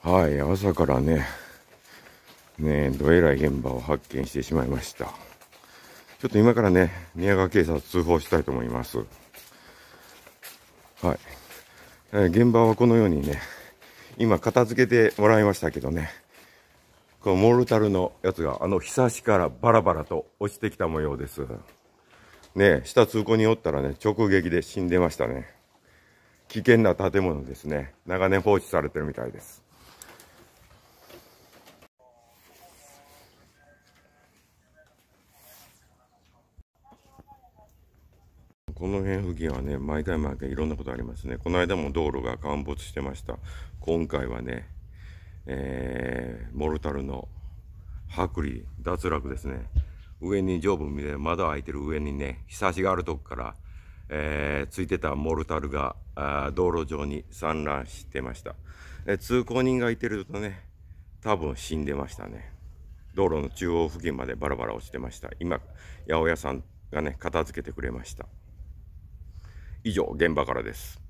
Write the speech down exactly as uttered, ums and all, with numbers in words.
はい、朝からね、ねえ、どえらい現場を発見してしまいました。ちょっと今からね、宮川警察通報したいと思います。はい。えー現場はこのようにね、今片付けてもらいましたけどね、このモルタルのやつがあのひさしからバラバラと落ちてきた模様です。ねえ、下通行におったらね、直撃で死んでましたね。危険な建物ですね。長年放置されてるみたいです。この辺付近はね、毎回毎回いろんなことありますね。この間も道路が陥没してました。今回はね、えー、モルタルの剥離、脱落ですね。上に上部見て窓開いてる上にね、ひさしがあるとこから、えー、ついてたモルタルがあ道路上に散乱してました。えー通行人がいてるとね、多分死んでましたね。道路の中央付近までバラバラ落ちてました。今、八百屋さんがね、片付けてくれました。以上、現場からです。